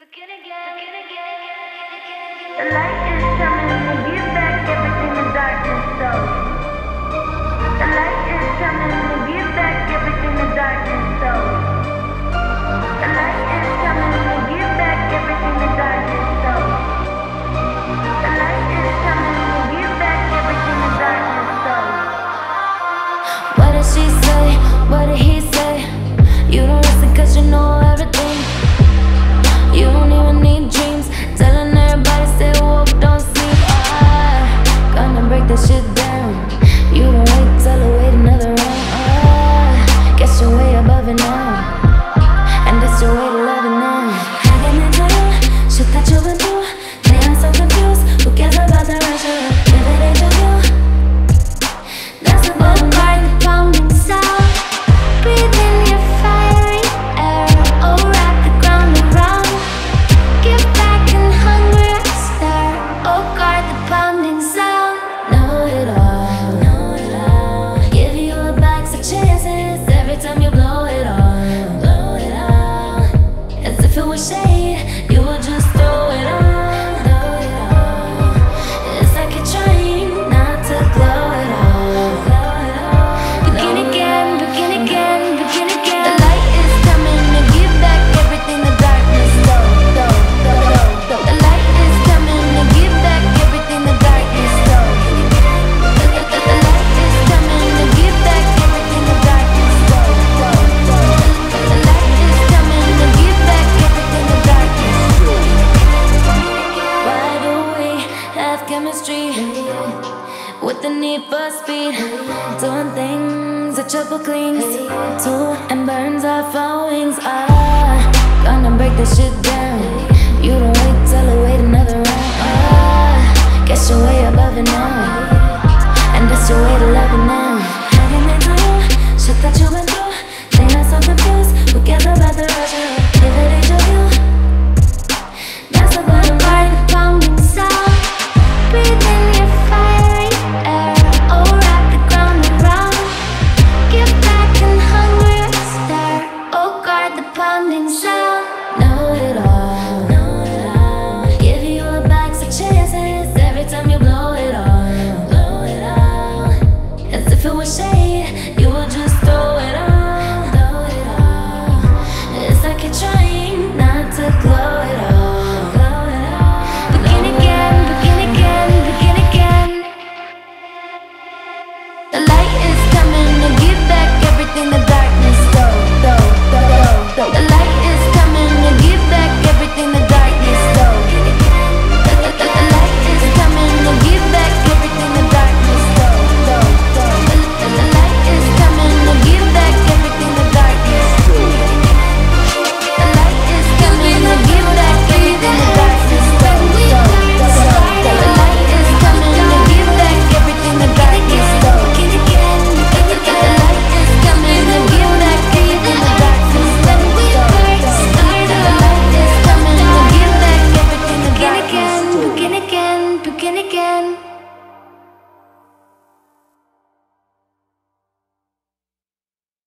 The light is coming to give back everything the darkness stole. The light is coming to give back everything the darkness stole. The light is coming to give back everything the darkness stole. The light is coming to give back everything the darkness stole. What did she say? What did he say? You don't listen cause you know everything. You don't even need dreams. Telling everybody stay woke, don't sleep. Gonna break that shit down. You don't wait till I wait another round. Guess you're way above it now. And that's your way to love it now. Hanging in the shit that you've been through. They are so confused. Who cares about the rest of it? If it ain't for you, that's about the pounding sound. Breathe in your fiery air. Oh, wrap the ground around. Get back and hungry I start. Oh, guard the pounding sound. Know it all, know it all. Give you a box of chances every time you blow it all, blow it all. As if it was shade, you would just throw it on, throw it all. It's like you're trying not to glow it all, glow it all. Begin again, begin again, begin again. The light is coming to give back everything the darkness stole. The light is coming to give back everything the darkness stole. The light is coming to give back everything the darkness stole. The light is coming to give back everything the darkness stole. Why do we have chemistry with the need for speed? Doing things that triple clings to and burns our followings. Gonna break this shit down.